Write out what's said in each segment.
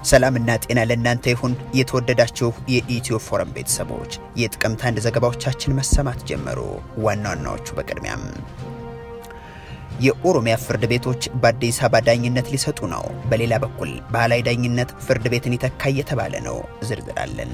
ሰላምና ጤና ለእናንተ ይሁን የተወደዳችሁ የኢትዮ ፎረም ቤተሰቦች የጥቅምት አንድ ዘገባዎቻችን መሰማት ጀመሩ። ዋናዎቹ በቅድሚያም የኦሮሚያ ፍርድ ቤቶች በአዲስ አበባ ዳኝነት ሊሰጡ ነው። በሌላ በኩል ባህላዊ ዳኝነት ፍርድ ቤትን ይተካ እየተባለ ነው። ዝርዝራለን።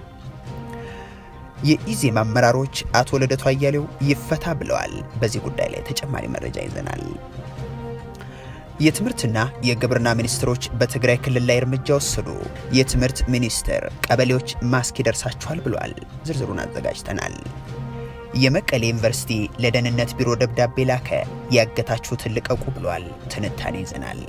የኢዜማ አመራሮች አቶ ለደቱ አያሌው ይፈታ ብለዋል። በዚህ ጉዳይ ላይ ተጨማሪ መረጃ ይዘናል። የትምህርትና የግብርና ሚኒስትሮች በትግራይ ክልል ላይ እርምጃ ወሰዱ። የትምህርት ሚኒስትር ቀበሌዎች ማስክ ይደርሳቸዋል ብሏል። ዝርዝሩን አዘጋጅተናል። የመቀሌ ዩኒቨርሲቲ ለደህንነት ቢሮ ደብዳቤ ላከ። ያገታችሁትን ልቀቁ ብሏል። ትንታኔ ይዘናል።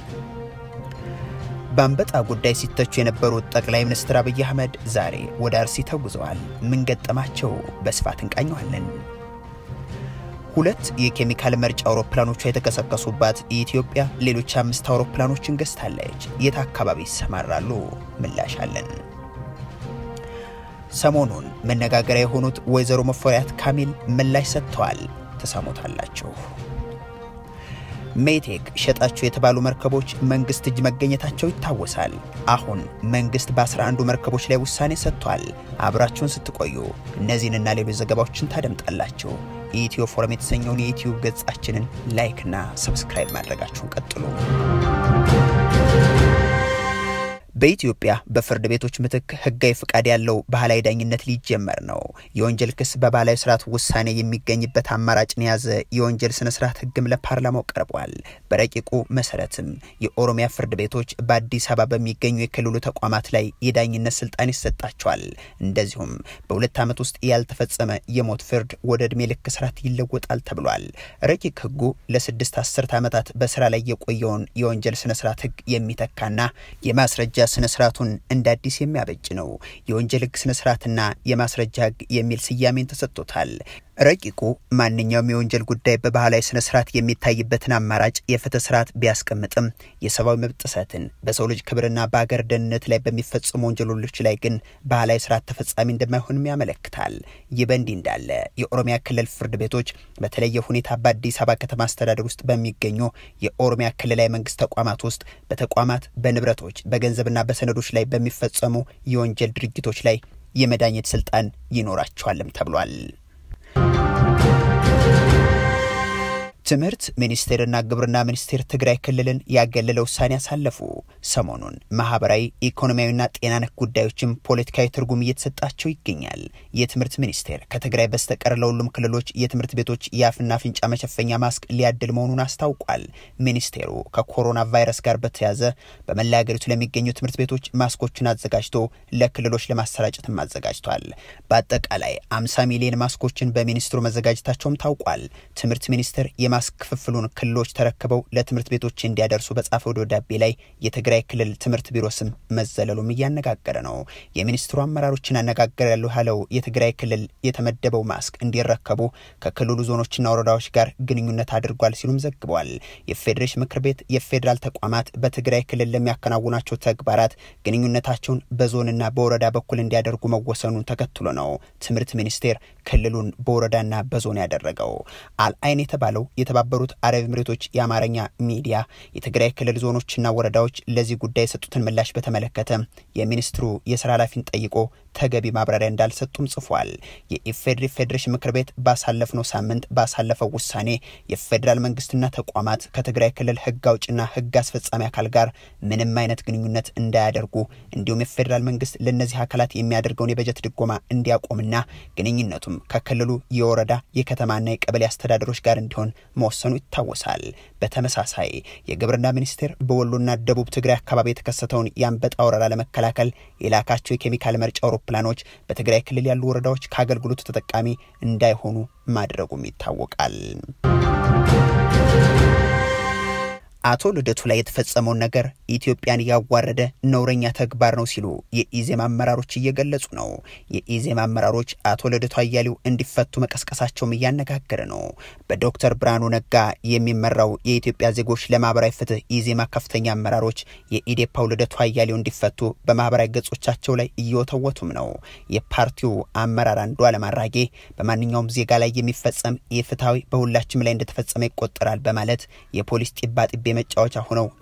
በአንበጣ ጉዳይ ሲተቹ የነበሩት ጠቅላይ ሚኒስትር አብይ አህመድ ዛሬ ወደ አርሲ ተጉዘዋል። ምን ገጠማቸው? በስፋት እንቃኘዋለን። ሁለት የኬሚካል መርጫ አውሮፕላኖች የተከሰከሱባት ኢትዮጵያ ሌሎች 5 አውሮፕላኖችን ገዝታለች። የት አካባቢ ይሰማራሉ? ምላሽ አለን። ሰሞኑን መነጋገሪያ የሆኑት ወይዘሮ መፈሪያት ካሚል ምላሽ ሰጥተዋል። ተሰሙታላችሁ። ሜቴክ ሸጣቸው የተባሉ መርከቦች መንግስት እጅ መገኘታቸው ይታወሳል። አሁን መንግስት በ11 መርከቦች ላይ ውሳኔ ሰጥቷል። አብራችሁን ስትቆዩ እነዚህንና ሌሎች ዘገባዎችን ታደምጣላችሁ። ኢትዮ ፎረም የተሰኘውን የዩቲዩብ ገጻችንን ላይክ እና ሰብስክራይብ ማድረጋችሁን ቀጥሉ። በኢትዮጵያ በፍርድ ቤቶች ምትክ ህጋዊ ፍቃድ ያለው ባህላዊ ዳኝነት ሊጀመር ነው። የወንጀል ክስ በባህላዊ ስርዓት ውሳኔ የሚገኝበት አማራጭን ያዘ የወንጀል ስነ ስርዓት ህግም ለፓርላማው ቀርቧል። በረቂቁ መሰረትም የኦሮሚያ ፍርድ ቤቶች በአዲስ አበባ በሚገኙ የክልሉ ተቋማት ላይ የዳኝነት ስልጣን ይሰጣቸዋል። እንደዚሁም በ2 ዓመት ውስጥ ያልተፈጸመ የሞት ፍርድ ወደ እድሜ ልክ እስራት ይለወጣል ተብሏል። ረቂቅ ህጉ ለ6 አስርት ዓመታት በስራ ላይ የቆየውን የወንጀል ስነ ስርዓት ህግ የሚተካና የማስረጃ ስነ ስርዓቱን እንደ አዲስ የሚያበጅ ነው። የወንጀል ህግ ስነ ስርዓትና የማስረጃ ህግ የሚል ስያሜን ተሰጥቶታል። ረቂቁ ማንኛውም የወንጀል ጉዳይ በባህላዊ ስነ ስርዓት የሚታይበትን አማራጭ የፍትህ ስርዓት ቢያስቀምጥም የሰብአዊ መብት ጥሰትን በሰው ልጅ ክብርና በአገር ደህንነት ላይ በሚፈጸሙ ወንጀሎች ላይ ግን ባህላዊ ስርዓት ተፈጻሚ እንደማይሆንም ያመለክታል። ይህ በእንዲህ እንዳለ የኦሮሚያ ክልል ፍርድ ቤቶች በተለየ ሁኔታ በአዲስ አበባ ከተማ አስተዳደር ውስጥ በሚገኙ የኦሮሚያ ክልላዊ መንግስት ተቋማት ውስጥ በተቋማት በንብረቶች በገንዘብና በሰነዶች ላይ በሚፈጸሙ የወንጀል ድርጊቶች ላይ የመዳኘት ስልጣን ይኖራቸዋልም ተብሏል። ትምህርት ሚኒስቴርና ግብርና ሚኒስቴር ትግራይ ክልልን ያገለለው ውሳኔ ያሳለፉ። ሰሞኑን ማህበራዊ ኢኮኖሚያዊና ጤና ነክ ጉዳዮችም ፖለቲካዊ ትርጉም እየተሰጣቸው ይገኛል። የትምህርት ሚኒስቴር ከትግራይ በስተቀር ለሁሉም ክልሎች የትምህርት ቤቶች የአፍና አፍንጫ መሸፈኛ ማስክ ሊያድል መሆኑን አስታውቋል። ሚኒስቴሩ ከኮሮና ቫይረስ ጋር በተያያዘ በመላ ሀገሪቱ ለሚገኙ ትምህርት ቤቶች ማስኮችን አዘጋጅቶ ለክልሎች ለማሰራጨትም አዘጋጅቷል። በአጠቃላይ 50 ሚሊዮን ማስኮችን በሚኒስትሩ መዘጋጀታቸውም ታውቋል። ትምህርት ሚኒስቴር ማስክ ክፍፍሉን ክልሎች ተረክበው ለትምህርት ቤቶች እንዲያደርሱ በጻፈው ደብዳቤ ላይ የትግራይ ክልል ትምህርት ቢሮ ስም መዘለሉም እያነጋገረ ነው። የሚኒስትሩ አመራሮችን አነጋገራለሁ ያለው የትግራይ ክልል የተመደበው ማስክ እንዲረከቡ ከክልሉ ዞኖችና ወረዳዎች ጋር ግንኙነት አድርጓል ሲሉም ዘግቧል። የፌዴሬሽን ምክር ቤት የፌደራል ተቋማት በትግራይ ክልል ለሚያከናውናቸው ተግባራት ግንኙነታቸውን በዞንና በወረዳ በኩል እንዲያደርጉ መወሰኑን ተከትሎ ነው ትምህርት ሚኒስቴር ክልሉን በወረዳና በዞን ያደረገው። አልአይን የተባለው የተባበሩት አረብ ኤሚሬቶች የአማርኛ ሚዲያ የትግራይ ክልል ዞኖችና ወረዳዎች ለዚህ ጉዳይ የሰጡትን ምላሽ በተመለከተ የሚኒስትሩ የሥራ ኃላፊን ጠይቆ ተገቢ ማብራሪያ እንዳልሰጡም ጽፏል። የኢፌዴሪ ፌዴሬሽን ምክር ቤት ባሳለፍነው ሳምንት ባሳለፈው ውሳኔ የፌደራል መንግስትና ተቋማት ከትግራይ ክልል ህግ አውጭና ህግ አስፈጻሚ አካል ጋር ምንም አይነት ግንኙነት እንዳያደርጉ እንዲሁም የፌደራል መንግስት ለነዚህ አካላት የሚያደርገውን የበጀት ድጎማ እንዲያቆምና ግንኙነቱም ከክልሉ የወረዳ የከተማና የቀበሌ አስተዳደሮች ጋር እንዲሆን መወሰኑ ይታወሳል። በተመሳሳይ የግብርና ሚኒስቴር በወሎና ደቡብ ትግራይ አካባቢ የተከሰተውን የአንበጣ ወረራ ለመከላከል የላካቸው የኬሚካል መርጫ አውሮፕላኖች በትግራይ ክልል ያሉ ወረዳዎች ከአገልግሎቱ ተጠቃሚ እንዳይሆኑ ማድረጉም ይታወቃል። አቶ ለደቱ ላይ የተፈጸመው ነገር ኢትዮጵያን ያዋረደ ነውረኛ ተግባር ነው ሲሉ የኢዜማ አመራሮች እየገለጹ ነው። የኢዜማ አመራሮች አቶ ለደቱ አያሌው እንዲፈቱ መቀስቀሳቸውም እያነጋገረ ነው። በዶክተር ብርሃኑ ነጋ የሚመራው የኢትዮጵያ ዜጎች ለማህበራዊ ፍትህ ኢዜማ ከፍተኛ አመራሮች የኢዴፓው ለደቱ አያሌው እንዲፈቱ በማህበራዊ ገጾቻቸው ላይ እየወተወቱም ነው። የፓርቲው አመራር አንዱ አለማራጌ በማንኛውም ዜጋ ላይ የሚፈጸም የፍትሃዊ በሁላችም ላይ እንደተፈጸመ ይቆጠራል በማለት የፖሊስ ጥባጥቤ መጫወቻ ሆነው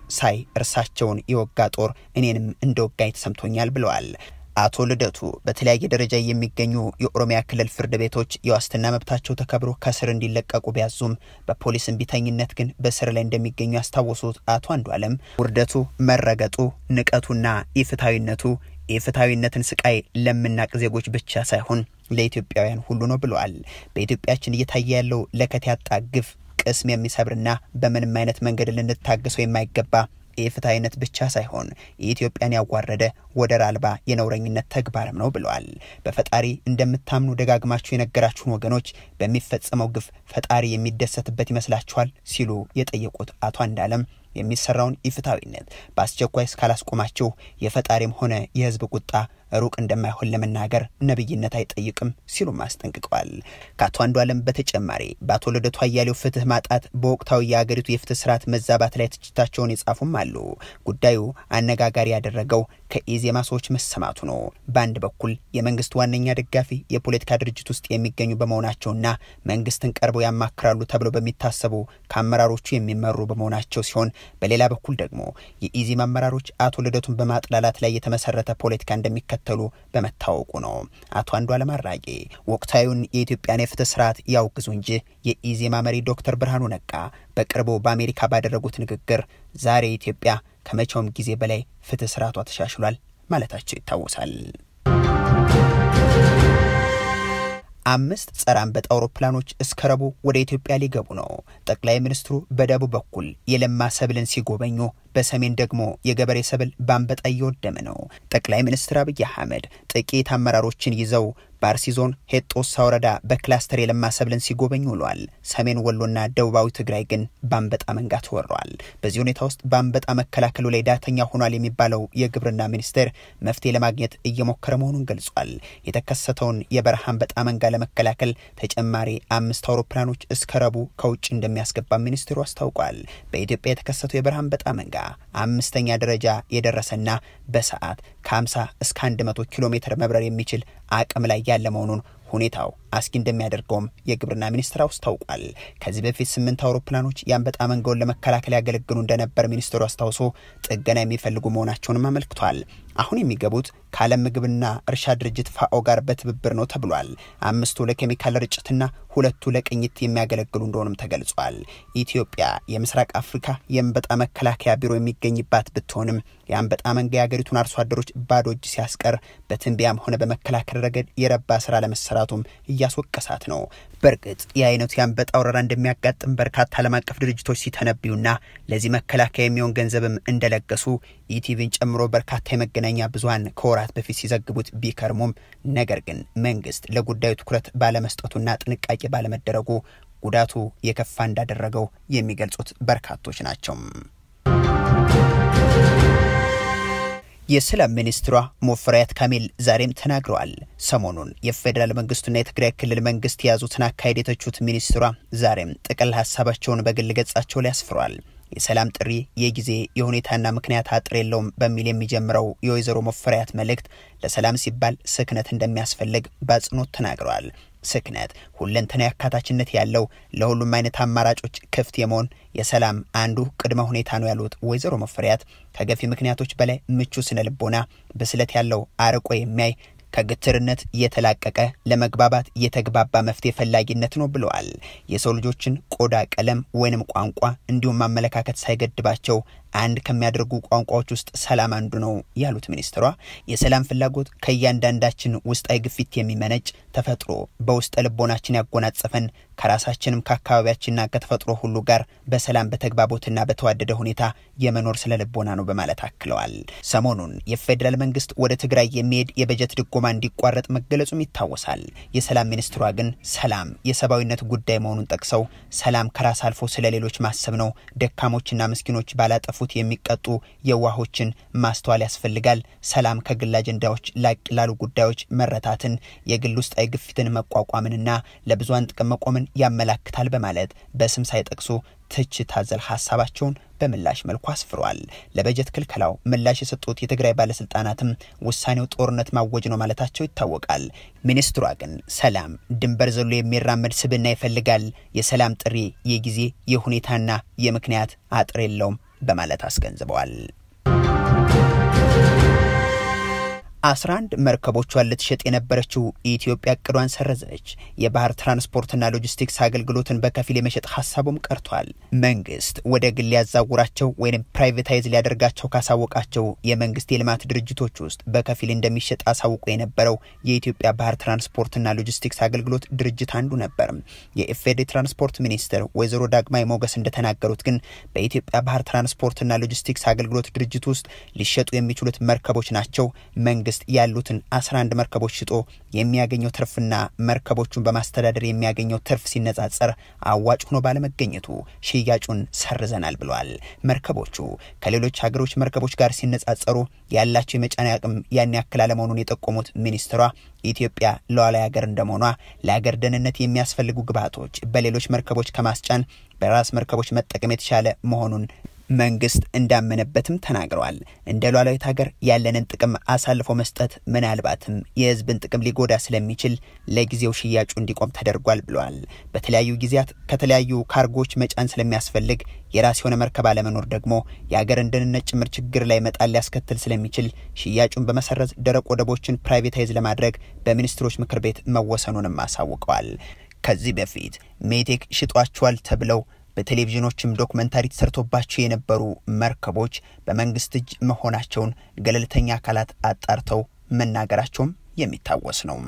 ሳይ እርሳቸውን የወጋ ጦር እኔንም እንደወጋኝ ተሰምቶኛል ብለዋል። አቶ ልደቱ በተለያየ ደረጃ የሚገኙ የኦሮሚያ ክልል ፍርድ ቤቶች የዋስትና መብታቸው ተከብሮ ከስር እንዲለቀቁ ቢያዙም በፖሊስ እንቢተኝነት ግን በስር ላይ እንደሚገኙ ያስታወሱት አቶ አንዱዓለም ውርደቱ፣ መረገጡ፣ ንቀቱና ኢፍትሐዊነትን ስቃይ ለምናቅ ዜጎች ብቻ ሳይሆን ለኢትዮጵያውያን ሁሉ ነው ብለዋል። በኢትዮጵያችን እየታየ ያለው ለከት ያጣ ግፍ ቅስም የሚሰብርና በምንም አይነት መንገድ ልንታገሰው የማይገባ የፍትሐዊነት ብቻ ሳይሆን የኢትዮጵያን ያዋረደ ወደር አልባ የነውረኝነት ተግባርም ነው ብለዋል። በፈጣሪ እንደምታምኑ ደጋግማችሁ የነገራችሁን ወገኖች በሚፈጸመው ግፍ ፈጣሪ የሚደሰትበት ይመስላችኋል ሲሉ የጠየቁት አቶ አንዱዓለም የሚሰራውን ኢፍትሐዊነት በአስቸኳይ እስካላስቆማችሁ የፈጣሪም ሆነ የህዝብ ቁጣ ሩቅ እንደማይሆን ለመናገር ነብይነት አይጠይቅም ሲሉ ማስጠንቅቀዋል። ከአቶ አንዱዓለም በተጨማሪ በአቶ ልደቱ አያሌው ፍትህ ማጣት በወቅታዊ የአገሪቱ የፍትህ ስርዓት መዛባት ላይ ትችታቸውን የጻፉም አሉ። ጉዳዩ አነጋጋሪ ያደረገው ከኢዜማ ሰዎች መሰማቱ ነው። በአንድ በኩል የመንግስት ዋነኛ ደጋፊ የፖለቲካ ድርጅት ውስጥ የሚገኙ በመሆናቸውና መንግስትን ቀርበው ያማክራሉ ተብሎ በሚታሰቡ ከአመራሮቹ የሚመሩ በመሆናቸው ሲሆን በሌላ በኩል ደግሞ የኢዜማ አመራሮች አቶ ልደቱን በማጥላላት ላይ የተመሰረተ ፖለቲካ እንደሚከተሉ በመታወቁ ነው። አቶ አንዱዓለም አራጌ ወቅታዊውን የኢትዮጵያን የፍትህ ስርዓት ያውግዙ እንጂ የኢዜማ መሪ ዶክተር ብርሃኑ ነጋ በቅርቡ በአሜሪካ ባደረጉት ንግግር ዛሬ ኢትዮጵያ ከመቼውም ጊዜ በላይ ፍትህ ስርዓቷ ተሻሽሏል ማለታቸው ይታወሳል። 5 ጸረ አንበጣ አውሮፕላኖች እስከረቡ ወደ ኢትዮጵያ ሊገቡ ነው። ጠቅላይ ሚኒስትሩ በደቡብ በኩል የለማ ሰብልን ሲጎበኙ በሰሜን ደግሞ የገበሬ ሰብል በአንበጣ እየወደመ ነው። ጠቅላይ ሚኒስትር አብይ አህመድ ጥቂት አመራሮችን ይዘው በአርሲ ዞን ሄጦሳ ወረዳ በክላስተር የለማ ሰብልን ሲጎበኙ ውለዋል። ሰሜን ወሎና ደቡባዊ ትግራይ ግን በአንበጣ መንጋ ተወረዋል። በዚህ ሁኔታ ውስጥ በአንበጣ መከላከሉ ላይ ዳተኛ ሆኗል የሚባለው የግብርና ሚኒስቴር መፍትሄ ለማግኘት እየሞከረ መሆኑን ገልጿል። የተከሰተውን የበረሃ አንበጣ መንጋ ለመከላከል ተጨማሪ 5 አውሮፕላኖች እስከረቡ ከውጭ እንደሚያስገባ ሚኒስቴሩ አስታውቋል። በኢትዮጵያ የተከሰተው የበረሃ አንበጣ መንጋ 5ኛ ደረጃ የደረሰና በሰዓት ከ50 እስከ 100 ኪሎ ሜትር መብረር የሚችል አቅም ላይ ያለ መሆኑን ሁኔታው አስኪ እንደሚያደርገውም የግብርና ሚኒስትር አስታውቋል። ከዚህ በፊት 8 አውሮፕላኖች የአንበጣ መንጋውን ለመከላከል ያገለግሉ እንደነበር ሚኒስትሩ አስታውሶ ጥገና የሚፈልጉ መሆናቸውንም አመልክቷል። አሁን የሚገቡት ከዓለም ምግብና እርሻ ድርጅት ፋኦ ጋር በትብብር ነው ተብሏል። 5ቱ ለኬሚካል ርጭትና 2ቱ ለቅኝት የሚያገለግሉ እንደሆነም ተገልጿል። ኢትዮጵያ የምስራቅ አፍሪካ የአንበጣ መከላከያ ቢሮ የሚገኝባት ብትሆንም የአንበጣ መንጋ የአገሪቱን አርሶ አደሮች ባዶ እጅ ሲያስቀር በትንቢያም ሆነ በመከላከል ረገድ የረባ ስራ ለመሰራቱም እያስወቀሳት ነው። በርግጥ የአይነቱ የአንበጣ ወረራ እንደሚያጋጥም በርካታ ዓለም አቀፍ ድርጅቶች ሲተነብዩና ለዚህ መከላከያ የሚሆን ገንዘብም እንደለገሱ ኢቲቪን ጨምሮ በርካታ የመገናኛ ብዙሃን ከወራት በፊት ሲዘግቡት ቢከርሙም ነገር ግን መንግስት ለጉዳዩ ትኩረት ባለመስጠቱና ጥንቃቄ ባለመደረጉ ጉዳቱ የከፋ እንዳደረገው የሚገልጹት በርካቶች ናቸው። የሰላም ሚኒስትሯ ሞፈሪያት ዛሬም ተናግረዋል። ሰሞኑን የፌደራል መንግስቱና የትግራይ ክልል መንግስት ያዙትን አካሄድ የተቹት ሚኒስትሯ ዛሬም ጥቅል ሐሳባቸውን በግል ገጻቸው ላይ አስፍረዋል። የሰላም ጥሪ የጊዜ የሁኔታና ምክንያት አጥር የለውም በሚል የሚጀምረው የወይዘሮ ሞፈሪያት መልእክት ለሰላም ሲባል ስክነት እንደሚያስፈልግ በአጽንኦት ተናግረዋል። ስክነት ሁለንተና ያካታችነት ያለው ለሁሉም አይነት አማራጮች ክፍት የመሆን የሰላም አንዱ ቅድመ ሁኔታ ነው ያሉት ወይዘሮ ሞፈሪያት ከገፊ ምክንያቶች በላይ ምቹ ስነ ልቦና በስለት ያለው አርቆ የሚያይ ከግትርነት የተላቀቀ ለመግባባት የተግባባ መፍትሄ ፈላጊነት ነው ብለዋል። የሰው ልጆችን ቆዳ ቀለም ወይንም ቋንቋ እንዲሁም አመለካከት ሳይገድባቸው አንድ ከሚያደርጉ ቋንቋዎች ውስጥ ሰላም አንዱ ነው ያሉት ሚኒስትሯ የሰላም ፍላጎት ከያንዳንዳችን ውስጣዊ ግፊት የሚመነጭ ተፈጥሮ በውስጥ ልቦናችን ያጎናጸፈን ከራሳችንም ከአካባቢያችንና ከተፈጥሮ ሁሉ ጋር በሰላም በተግባቦትና በተዋደደ ሁኔታ የመኖር ስለ ልቦና ነው በማለት አክለዋል። ሰሞኑን የፌደራል መንግስት ወደ ትግራይ የሚሄድ የበጀት ድጎማ እንዲቋረጥ መገለጹም ይታወሳል። የሰላም ሚኒስትሯ ግን ሰላም የሰብአዊነት ጉዳይ መሆኑን ጠቅሰው ሰላም ከራስ አልፎ ስለሌሎች ማሰብ ነው፣ ደካሞችና ምስኪኖች ባላጠፉት የሚቀጡ የዋሆችን ማስተዋል ያስፈልጋል፣ ሰላም ከግል አጀንዳዎች ላቅ ላሉ ጉዳዮች መረታትን የግል ውስጣዊ ግፊትን መቋቋምንና ለብዙሃን ጥቅም መቆምን ያመላክታል በማለት በስም ሳይጠቅሱ ትችት አዘል ሐሳባቸውን በምላሽ መልኩ አስፍረዋል። ለበጀት ክልከላው ምላሽ የሰጡት የትግራይ ባለስልጣናትም ውሳኔው ጦርነት ማወጅ ነው ማለታቸው ይታወቃል። ሚኒስትሯ ግን ሰላም ድንበር ዘሎ የሚራመድ ስብና ይፈልጋል፣ የሰላም ጥሪ የጊዜ የሁኔታና የምክንያት አጥር የለውም በማለት አስገንዝበዋል። 11 መርከቦቿን ልትሸጥ የነበረችው ኢትዮጵያ እቅዷን ሰረዘች። የባህር ትራንስፖርትና ሎጂስቲክስ አገልግሎትን በከፊል የመሸጥ ሐሳቡም ቀርቷል። መንግስት ወደ ግል ያዛውራቸው ወይንም ፕራይቬታይዝ ሊያደርጋቸው ካሳወቃቸው የመንግስት የልማት ድርጅቶች ውስጥ በከፊል እንደሚሸጥ አሳውቆ የነበረው የኢትዮጵያ ባህር ትራንስፖርትና ሎጂስቲክስ አገልግሎት ድርጅት አንዱ ነበር። የኢፌዴሪ ትራንስፖርት ሚኒስትር ወይዘሮ ዳግማዊ ሞገስ እንደተናገሩት ግን በኢትዮጵያ ባህር ትራንስፖርትና ሎጂስቲክስ አገልግሎት ድርጅት ውስጥ ሊሸጡ የሚችሉት መርከቦች ናቸው። መንግስት ያሉትን 11 መርከቦች ሽጦ የሚያገኘው ትርፍና መርከቦቹን በማስተዳደር የሚያገኘው ትርፍ ሲነጻጸር አዋጭ ሆኖ ባለመገኘቱ ሽያጩን ሰርዘናል ብለዋል። መርከቦቹ ከሌሎች ሀገሮች መርከቦች ጋር ሲነጻጸሩ ያላቸው የመጫን አቅም ያን ያክል አለመሆኑን የጠቆሙት ሚኒስትሯ ኢትዮጵያ ሉዓላዊ ሀገር እንደመሆኗ ለሀገር ደህንነት የሚያስፈልጉ ግብዓቶች በሌሎች መርከቦች ከማስጫን በራስ መርከቦች መጠቀም የተሻለ መሆኑን መንግስት እንዳመነበትም ተናግረዋል። እንደ ሉዓላዊት ሀገር ያለንን ጥቅም አሳልፎ መስጠት ምናልባትም የህዝብን ጥቅም ሊጎዳ ስለሚችል ለጊዜው ሽያጩ እንዲቆም ተደርጓል ብለዋል። በተለያዩ ጊዜያት ከተለያዩ ካርጎች መጫን ስለሚያስፈልግ የራስ የሆነ መርከብ አለመኖር ደግሞ የሀገርን ደህንነት ጭምር ችግር ላይ መጣል ሊያስከትል ስለሚችል ሽያጩን በመሰረዝ ደረቅ ወደቦችን ፕራይቬታይዝ ለማድረግ በሚኒስትሮች ምክር ቤት መወሰኑንም አሳውቀዋል። ከዚህ በፊት ሜቴክ ሽጧቸዋል ተብለው በቴሌቪዥኖችም ዶክመንታሪ ተሰርቶባቸው የነበሩ መርከቦች በመንግስት እጅ መሆናቸውን ገለልተኛ አካላት አጣርተው መናገራቸውም የሚታወስ ነው።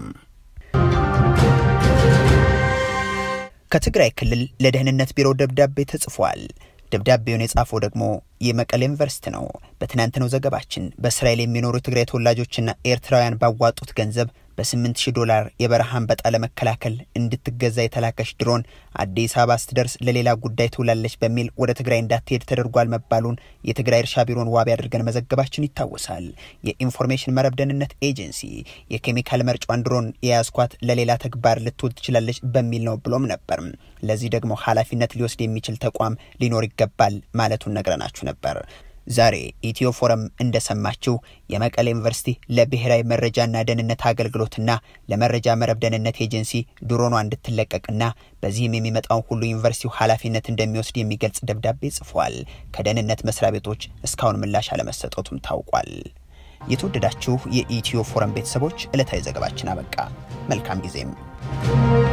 ከትግራይ ክልል ለደህንነት ቢሮ ደብዳቤ ተጽፏል። ደብዳቤውን የጻፈው ደግሞ የመቀሌ ዩኒቨርሲቲ ነው። በትናንትናው ዘገባችን በእስራኤል የሚኖሩ ትግራይ ተወላጆችና ኤርትራውያን ባዋጡት ገንዘብ በ$8000 የበረሃ አንበጣ ለመከላከል እንድትገዛ የተላከች ድሮን አዲስ አበባ ስትደርስ ለሌላ ጉዳይ ትውላለች በሚል ወደ ትግራይ እንዳትሄድ ተደርጓል መባሉን የትግራይ እርሻ ቢሮን ዋቢ አድርገን መዘገባችን ይታወሳል። የኢንፎርሜሽን መረብ ደህንነት ኤጀንሲ የኬሚካል መርጫን ድሮን የያዝኳት ለሌላ ተግባር ልትውል ትችላለች በሚል ነው ብሎም ነበር። ለዚህ ደግሞ ኃላፊነት ሊወስድ የሚችል ተቋም ሊኖር ይገባል ማለቱን ነግረናችሁ ነበር። ዛሬ ኢትዮ ፎረም እንደሰማችሁ የመቀሌ ዩኒቨርሲቲ ለብሔራዊ መረጃና ደህንነት አገልግሎትና ለመረጃ መረብ ደህንነት ኤጀንሲ ድሮኗ እንድትለቀቅና በዚህም የሚመጣው ሁሉ ዩኒቨርሲቲው ኃላፊነት እንደሚወስድ የሚገልጽ ደብዳቤ ጽፏል። ከደህንነት መስሪያ ቤቶች እስካሁን ምላሽ አለመሰጠቱም ታውቋል። የተወደዳችሁ የኢትዮ ፎረም ቤተሰቦች ዕለታዊ ዘገባችን አበቃ። መልካም ጊዜም